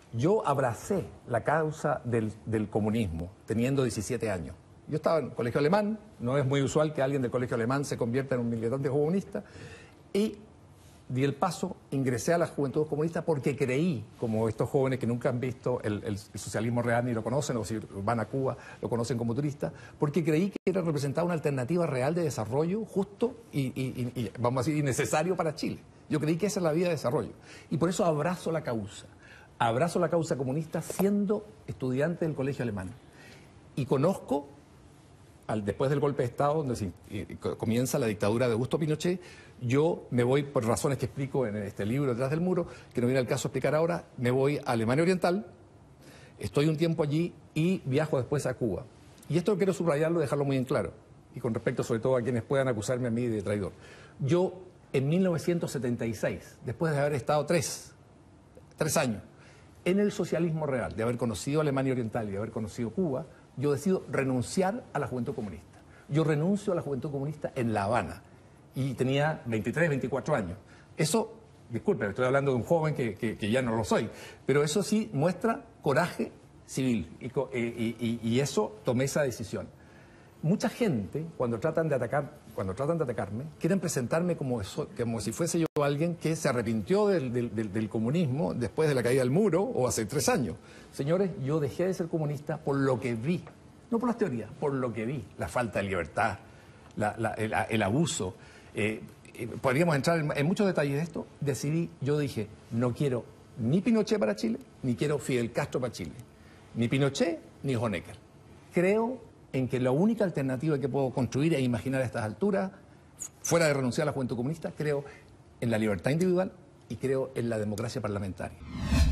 Yo abracé la causa del comunismo teniendo 17 años. Yo estaba en el colegio alemán, no es muy usual que alguien del colegio alemán se convierta en un militante comunista, y di el paso, ingresé a la Juventud Comunista porque creí, como estos jóvenes que nunca han visto el socialismo real ni lo conocen, o si van a Cuba lo conocen como turistas, porque creí que era representar una alternativa real de desarrollo justo y vamos a decir, necesario para Chile. Yo creí que esa es la vía de desarrollo. Y por eso abrazo la causa. Abrazo la causa comunista siendo estudiante del colegio alemán. Y conozco, después del golpe de Estado, donde comienza la dictadura de Augusto Pinochet, yo me voy, por razones que explico en este libro, Detrás del Muro, que no viene al caso explicar ahora, me voy a Alemania Oriental, estoy un tiempo allí y viajo después a Cuba. Y esto quiero subrayarlo y dejarlo muy en claro, y con respecto sobre todo a quienes puedan acusarme a mí de traidor. Yo, en 1976, después de haber estado tres años en el socialismo real, de haber conocido Alemania Oriental y de haber conocido Cuba, yo decido renunciar a la Juventud Comunista. Yo renuncio a la Juventud Comunista en La Habana y tenía 23, 24 años. Eso, disculpe, estoy hablando de un joven que ya no lo soy, pero eso sí muestra coraje civil y eso tomé esa decisión. Mucha gente, cuando tratan de atacarme, quieren presentarme como si fuese yo alguien que se arrepintió del comunismo después de la caída del muro o hace 3 años. Señores, yo dejé de ser comunista por lo que vi, no por las teorías, por lo que vi. La falta de libertad, el abuso. Podríamos entrar en muchos detalles de esto. Yo dije, no quiero ni Pinochet para Chile, ni quiero Fidel Castro para Chile. Ni Pinochet, ni Honecker. Creo en que la única alternativa que puedo construir e imaginar a estas alturas, fuera de renunciar a la Juventud Comunista, creo en la libertad individual y creo en la democracia parlamentaria.